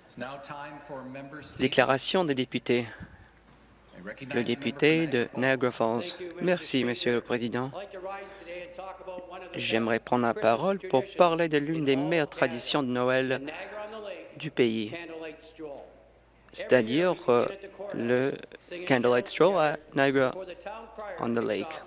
Déclaration des députés. Le député de Niagara Falls. Merci, Monsieur le Président. J'aimerais prendre la parole pour parler de l'une des meilleures traditions de Noël du pays, c'est-à-dire le Candlelight Stroll à Niagara-on-the-Lake.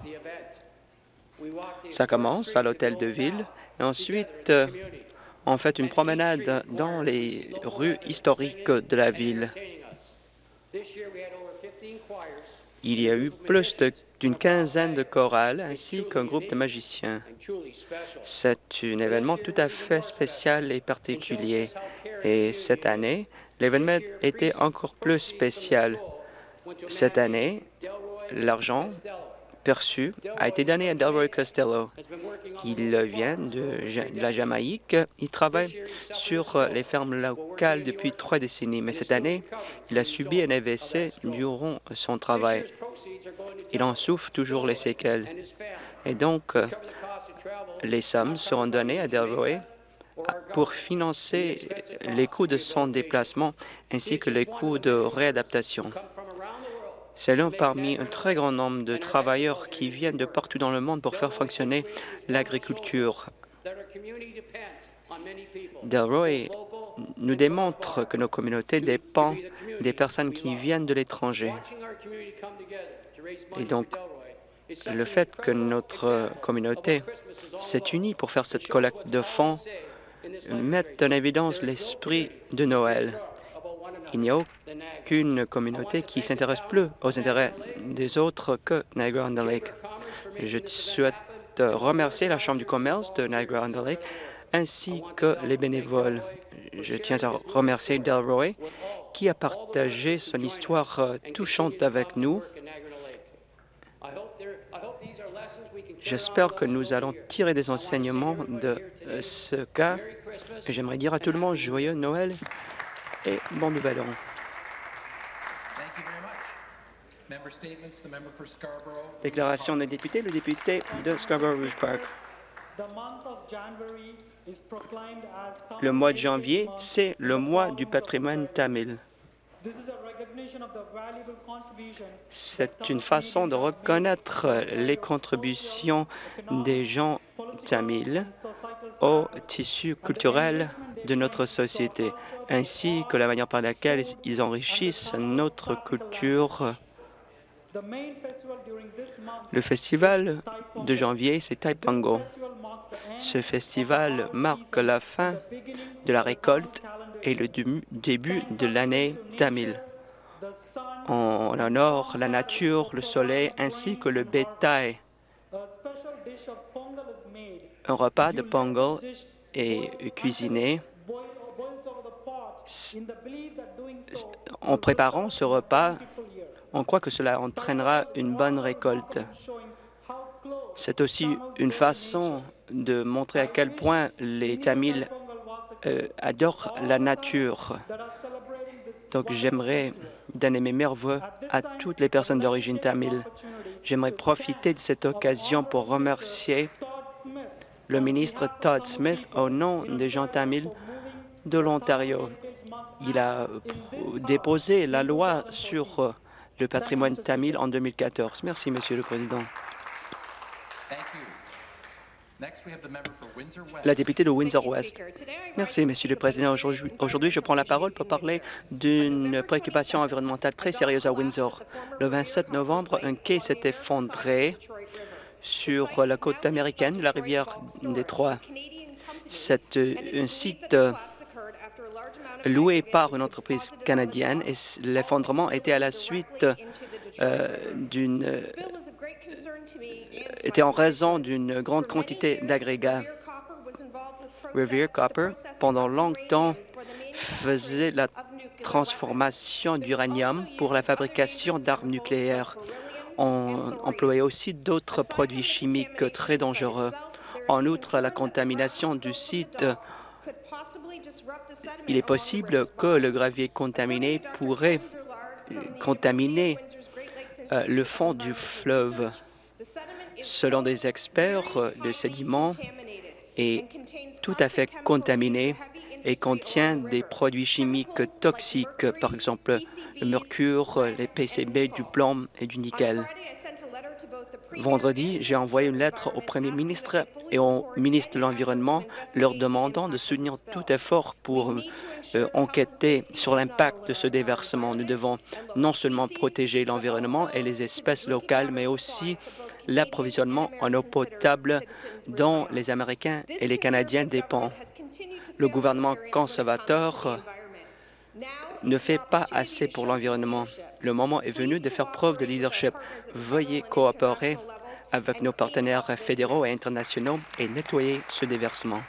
Ça commence à l'hôtel de ville et ensuite on fait une promenade dans les rues historiques de la ville. Il y a eu plus d'une quinzaine de chorales ainsi qu'un groupe de magiciens. C'est un événement tout à fait spécial et particulier. Et cette année, l'événement était encore plus spécial. Cette année, l'argent perçu a été donné à Delroy Costello. Il vient de la Jamaïque. Il travaille sur les fermes locales depuis 3 décennies, mais cette année, il a subi un AVC durant son travail. Il en souffre toujours les séquelles. Et donc, les sommes seront données à Delroy pour financer les coûts de son déplacement ainsi que les coûts de réadaptation. C'est l'un parmi un très grand nombre de travailleurs qui viennent de partout dans le monde pour faire fonctionner l'agriculture. Delroy nous démontre que nos communautés dépendent des personnes qui viennent de l'étranger. Et donc, le fait que notre communauté s'est unie pour faire cette collecte de fonds met en évidence l'esprit de Noël. Il n'y a aucune communauté qui s'intéresse plus aux intérêts des autres que Niagara-on-the-Lake. Je souhaite remercier la Chambre du commerce de Niagara-on-the-Lake ainsi que les bénévoles. Je tiens à remercier Delroy qui a partagé son histoire touchante avec nous. J'espère que nous allons tirer des enseignements de ce cas. J'aimerais dire à tout le monde joyeux Noël et bon nouvel an. Déclaration des députés, le député de Scarborough-Rouge Park. Le mois de janvier, c'est le mois du patrimoine tamil. C'est une façon de reconnaître les contributions des gens tamils au tissu culturel de notre société, ainsi que la manière par laquelle ils enrichissent notre culture. Le festival de janvier, c'est Taipango. Ce festival marque la fin de la récolte et le début de l'année tamile. On honore la nature, le soleil ainsi que le bétail. Un repas de Pongal est cuisiné. En préparant ce repas, on croit que cela entraînera une bonne récolte. C'est aussi une façon de montrer à quel point les Tamils adorent la nature. Donc, j'aimerais donner mes meilleurs vœux à toutes les personnes d'origine tamile. J'aimerais profiter de cette occasion pour remercier le ministre Todd Smith au nom des gens tamils de l'Ontario. Il a déposé la loi sur le patrimoine tamil en 2014. Merci, Monsieur le Président. La députée de Windsor-Ouest. Merci, Monsieur le Président. Aujourd'hui, je prends la parole pour parler d'une préoccupation environnementale très sérieuse à Windsor. Le 27 novembre, un quai s'est effondré sur la côte américaine de la rivière Détroit. C'est un site loué par une entreprise canadienne et l'effondrement était à la suite était en raison d'une grande quantité d'agrégats. Revere Copper, pendant longtemps, faisait la transformation d'uranium pour la fabrication d'armes nucléaires. On employait aussi d'autres produits chimiques très dangereux. En outre, la contamination du site, il est possible que le gravier contaminé pourrait contaminer le fond du fleuve. Selon des experts, le sédiment est tout à fait contaminé et contient des produits chimiques toxiques, par exemple le mercure, les PCB, du plomb et du nickel. Vendredi, j'ai envoyé une lettre au Premier ministre et au ministre de l'Environnement leur demandant de soutenir tout effort pour enquêter sur l'impact de ce déversement. Nous devons non seulement protéger l'environnement et les espèces locales, mais aussi l'approvisionnement en eau potable dont les Américains et les Canadiens dépendent. Le gouvernement conservateur ne fait pas assez pour l'environnement. Le moment est venu de faire preuve de leadership. Veuillez coopérer avec nos partenaires fédéraux et internationaux et nettoyer ce déversement.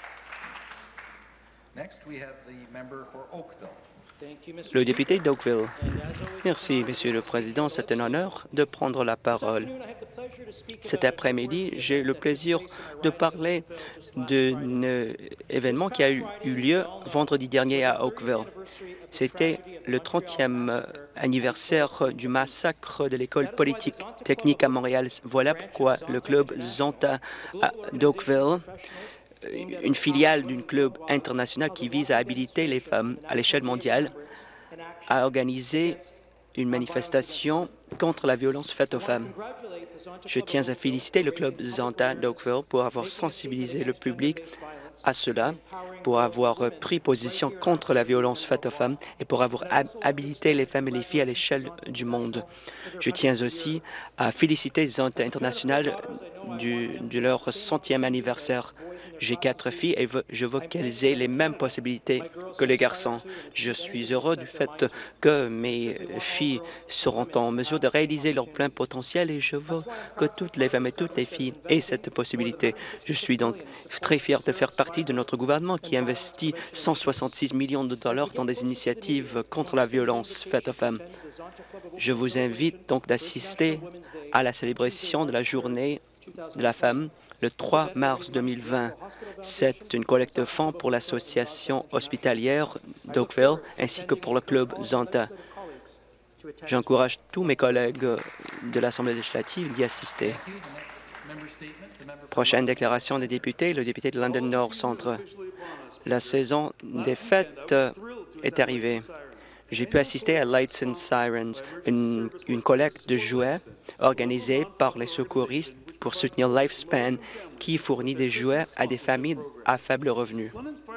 Le député d'Oakville. Merci, Monsieur le Président. C'est un honneur de prendre la parole. Cet après-midi, j'ai le plaisir de parler d'un événement qui a eu lieu vendredi dernier à Oakville. C'était le 30e anniversaire du massacre de l'école politique technique à Montréal. Voilà pourquoi le club Zonta d'Oakville, une filiale d'un club international qui vise à habiliter les femmes à l'échelle mondiale, a organisé une manifestation contre la violence faite aux femmes. Je tiens à féliciter le club Zonta d'Oakville pour avoir sensibilisé le public à cela, pour avoir pris position contre la violence faite aux femmes et pour avoir habilité les femmes et les filles à l'échelle du monde. Je tiens aussi à féliciter Zonta International de leur 100e anniversaire. J'ai 4 filles et je veux qu'elles aient les mêmes possibilités que les garçons. Je suis heureux du fait que mes filles seront en mesure de réaliser leur plein potentiel et je veux que toutes les femmes et toutes les filles aient cette possibilité. Je suis donc très fier de faire partie de notre gouvernement qui investit 166 millions de dollars dans des initiatives contre la violence faite aux femmes. Je vous invite donc d'assister à la célébration de la Journée de la femme le 3 mars 2020. C'est une collecte de fonds pour l'association hospitalière d'Oakville ainsi que pour le club Zonta. J'encourage tous mes collègues de l'Assemblée législative d'y assister. Prochaine déclaration des députés, le député de London North Centre. La saison des fêtes est arrivée. J'ai pu assister à Lights and Sirens, une collecte de jouets organisée par les secouristes pour soutenir Lifespan, qui fournit des jouets à des familles à faible revenu.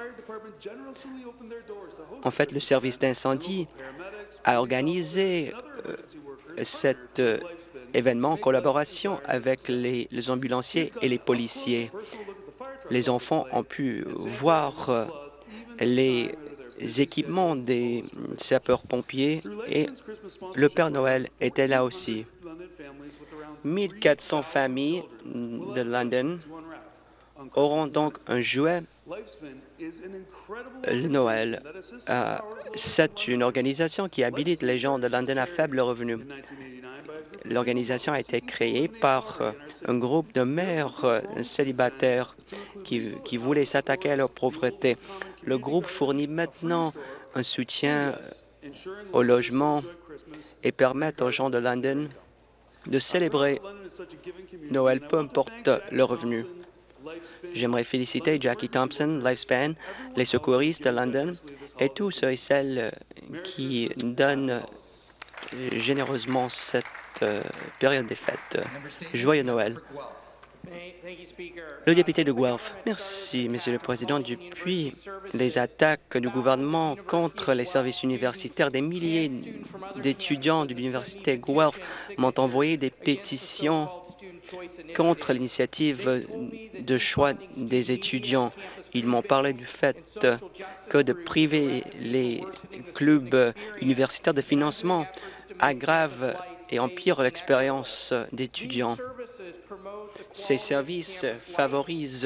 En fait, le service d'incendie a organisé cet événement en collaboration avec les ambulanciers et les policiers. Les enfants ont pu voir les équipements des sapeurs-pompiers et le Père Noël était là aussi. 1400 familles de London auront donc un jouet le Noël. C'est une organisation qui habilite les gens de London à faible revenu. L'organisation a été créée par un groupe de mères célibataires qui voulaient s'attaquer à leur pauvreté. Le groupe fournit maintenant un soutien au logement et permet aux gens de London de célébrer Noël, peu importe le revenu. J'aimerais féliciter Jackie Thompson, Lifespan, les secouristes de London et tous ceux et celles qui donnent généreusement cette période des fêtes. Joyeux Noël. Le député de Guelph. Merci, Monsieur le Président. Depuis les attaques du gouvernement contre les services universitaires, des milliers d'étudiants de l'Université Guelph m'ont envoyé des pétitions contre l'initiative de choix des étudiants. Ils m'ont parlé du fait que de priver les clubs universitaires de financement aggrave et empire l'expérience d'étudiants. Ces services favorisent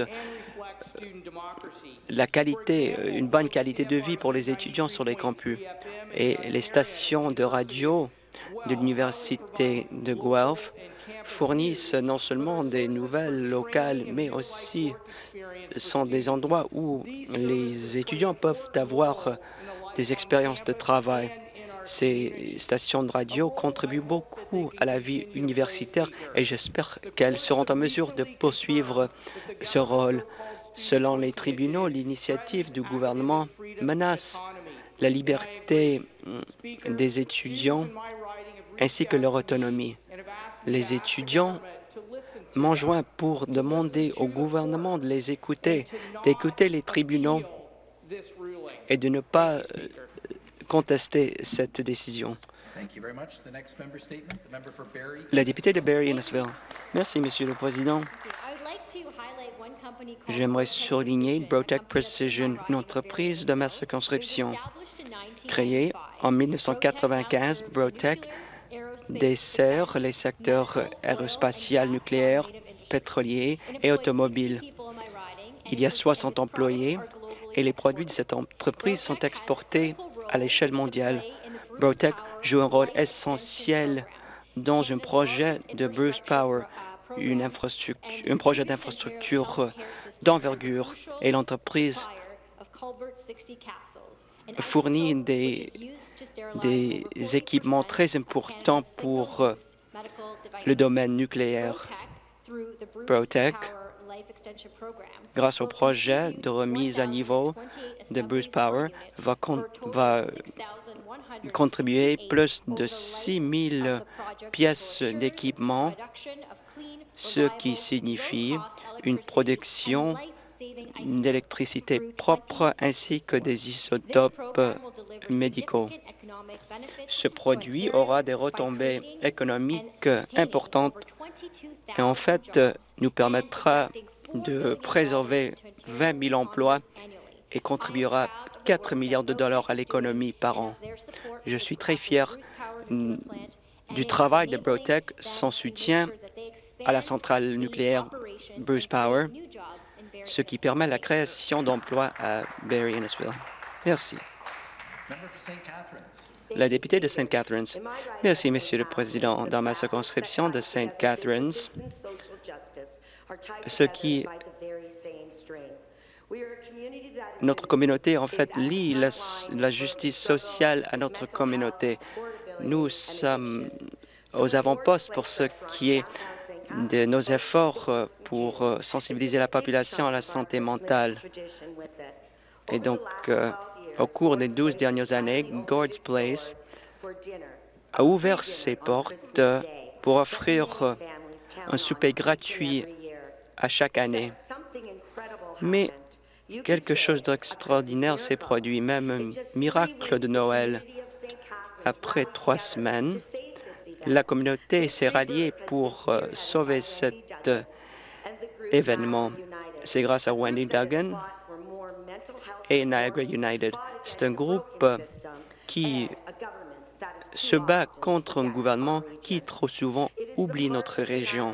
la qualité, une bonne qualité de vie pour les étudiants sur les campus. Et les stations de radio de l'Université de Guelph fournissent non seulement des nouvelles locales, mais aussi sont des endroits où les étudiants peuvent avoir des expériences de travail. Ces stations de radio contribuent beaucoup à la vie universitaire et j'espère qu'elles seront en mesure de poursuivre ce rôle. Selon les tribunaux, l'initiative du gouvernement menace la liberté des étudiants ainsi que leur autonomie. Les étudiants m'ont joint pour demander au gouvernement de les écouter, d'écouter les tribunaux et de ne pas contester cette décision. La députée de Barrie-Innisfil. Merci, Monsieur le Président. J'aimerais souligner Brotec Precision, une entreprise de ma circonscription. Créée en 1995, Brotec dessert les secteurs aérospatial, nucléaire, pétrolier et automobile. Il y a 60 employés et les produits de cette entreprise sont exportés à l'échelle mondiale. Brotec joue un rôle essentiel dans un projet de Bruce Power, un projet d'infrastructure d'envergure, et l'entreprise fournit des équipements très importants pour le domaine nucléaire. Brotec, grâce au projet de remise à niveau de Bruce Power, va contribuer plus de 6 000 pièces d'équipement, ce qui signifie une production d'électricité propre ainsi que des isotopes médicaux. Ce produit aura des retombées économiques importantes et en fait nous permettra de préserver 20 000 emplois et contribuera 4 milliards de dollars à l'économie par an. Je suis très fier du travail de Brotec, son soutien à la centrale nucléaire Bruce Power, ce qui permet la création d'emplois à Barrie-Innisfil. Merci. La députée de St. Catharines. Merci, Monsieur le Président. Dans ma circonscription de St. Catharines, notre communauté, en fait, lie la justice sociale à notre communauté. Nous sommes aux avant-postes pour ce qui est de nos efforts pour sensibiliser la population à la santé mentale. Et donc, au cours des 12 dernières années, Gord's Place a ouvert ses portes pour offrir un souper gratuit à chaque année. Mais quelque chose d'extraordinaire s'est produit, même un miracle de Noël. Après 3 semaines, la communauté s'est ralliée pour sauver cet événement. C'est grâce à Wendy Duggan et Niagara United. C'est un groupe qui se bat contre un gouvernement qui trop souvent oublie notre région.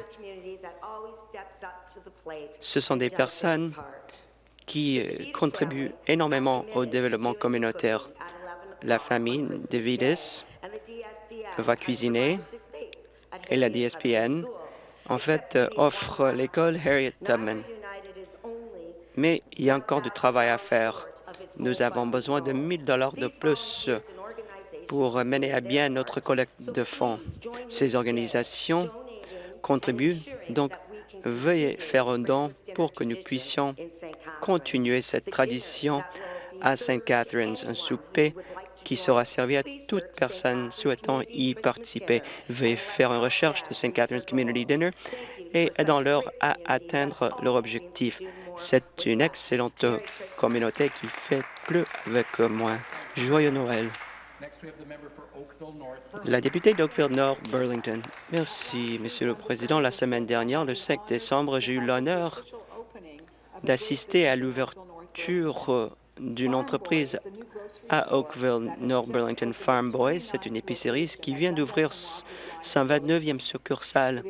Ce sont des personnes qui contribuent énormément au développement communautaire. La famille de Vides va cuisiner et la DSPN, en fait, offre l'école Harriet Tubman. Mais il y a encore du travail à faire. Nous avons besoin de 1 000 $ de plus pour mener à bien notre collecte de fonds. Ces organisations contribuent, donc veuillez faire un don pour que nous puissions continuer cette tradition à St. Catharines, un souper qui sera servi à toute personne souhaitant y participer. Veuillez faire une recherche de St. Catharines Community Dinner et aidons-leur à atteindre leur objectif. C'est une excellente communauté qui fait plus avec moins. Joyeux Noël. La députée d'Oakville-Nord, Burlington. Merci, Monsieur le Président. La semaine dernière, le 5 décembre, j'ai eu l'honneur d'assister à l'ouverture d'une entreprise à Oakville, North Burlington Farm Boys. C'est une épicerie qui vient d'ouvrir son 29e succursale.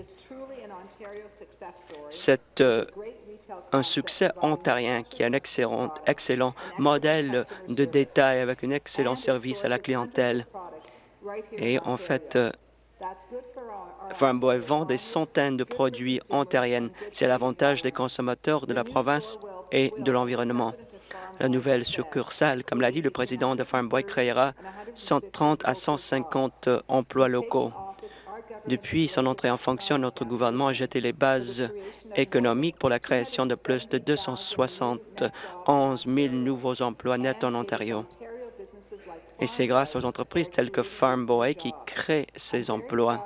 C'est un succès ontarien qui est un excellent modèle de détail avec un excellent service à la clientèle. Et en fait, Farm Boy vend des centaines de produits ontariens. C'est l'avantage des consommateurs de la province et de l'environnement. La nouvelle succursale, comme l'a dit le président de Farm Boy, créera 130 à 150 emplois locaux. Depuis son entrée en fonction, notre gouvernement a jeté les bases économiques pour la création de plus de 271 000 nouveaux emplois nets en Ontario. Et c'est grâce aux entreprises telles que Farm Boy qui créent ces emplois.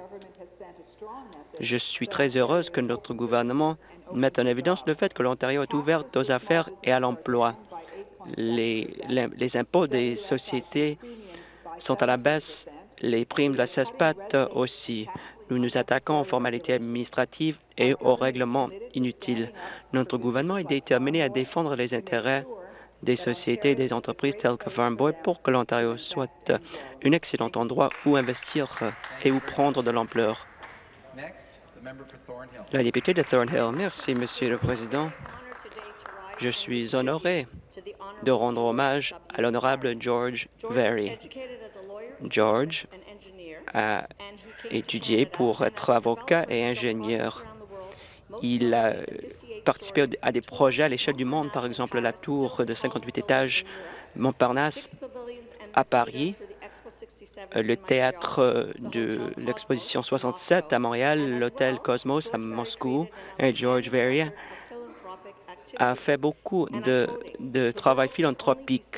Je suis très heureuse que notre gouvernement mette en évidence le fait que l'Ontario est ouverte aux affaires et à l'emploi. Les impôts des sociétés sont à la baisse, les primes de la CESPAT aussi. Nous nous attaquons aux formalités administratives et aux règlements inutiles. Notre gouvernement est déterminé à défendre les intérêts des sociétés et des entreprises telles que Farm Boy pour que l'Ontario soit un excellent endroit où investir et où prendre de l'ampleur. La députée de Thornhill. Merci, Monsieur le Président. Je suis honoré de rendre hommage à l'honorable George Very. George a étudié pour être avocat et ingénieur. Il a participé à des projets à l'échelle du monde, par exemple la tour de 58 étages Montparnasse à Paris, le théâtre de l'exposition 67 à Montréal, l'hôtel Cosmos à Moscou. Et George Very a fait beaucoup de travail philanthropique.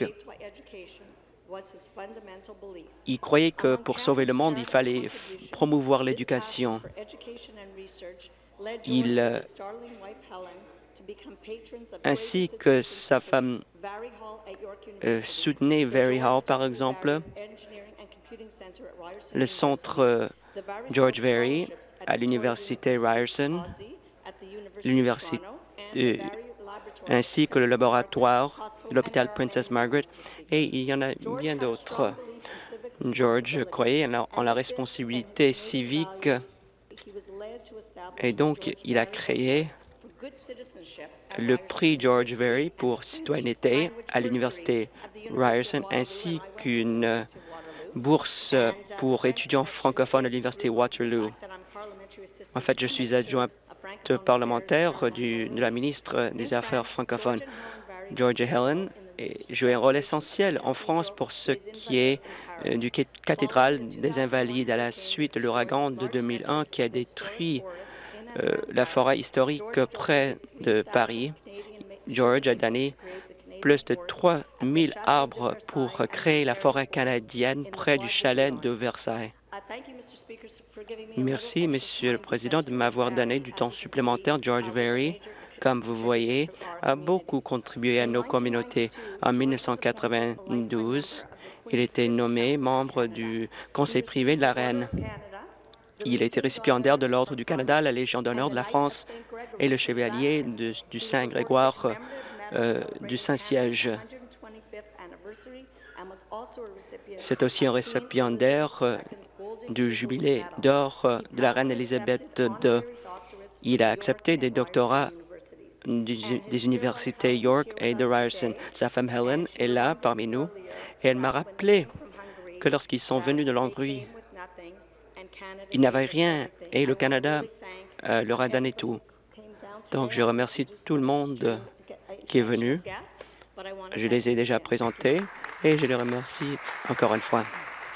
Il croyait que pour sauver le monde, il fallait promouvoir l'éducation. Ainsi que sa femme soutenait Very Hall, par exemple, le centre George Very à l'université Ryerson, ainsi que le laboratoire de l'hôpital Princess Margaret, et il y en a bien d'autres. George croyait en la responsabilité civique et donc il a créé le prix George Very pour citoyenneté à l'université Ryerson ainsi qu'une bourse pour étudiants francophones à l'université Waterloo. En fait, je suis adjointe parlementaire de la ministre des Affaires francophones. Georgia Helen joue un rôle essentiel en France pour ce qui est du cathédrale des Invalides à la suite de l'ouragan de 2001 qui a détruit la forêt historique près de Paris. George a donné plus de 3 000 arbres pour créer la forêt canadienne près du chalet de Versailles. Merci, Monsieur le Président, de m'avoir donné du temps supplémentaire. George Very, comme vous voyez, a beaucoup contribué à nos communautés. En 1992, il était nommé membre du Conseil privé de la Reine. Il a été récipiendaire de l'Ordre du Canada, la Légion d'honneur de la France et le Chevalier du Saint-Grégoire du Saint-Siège. C'est aussi un récipiendaire du Jubilé d'or de la Reine Élisabeth II. Il a accepté des doctorats des universités York et de Ryerson. Sa femme Helen est là parmi nous et elle m'a rappelé que lorsqu'ils sont venus de Hongrie, ils n'avaient rien et le Canada leur a donné tout. Donc, je remercie tout le monde qui est venu. Je les ai déjà présentés et je les remercie encore une fois.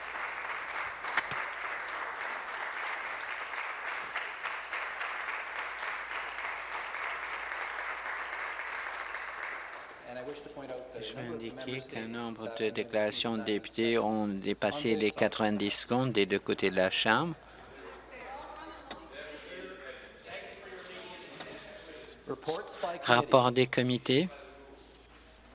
Je veux indiquer qu'un nombre de déclarations de députés ont dépassé les 90 secondes des deux côtés de la Chambre. Rapport des comités.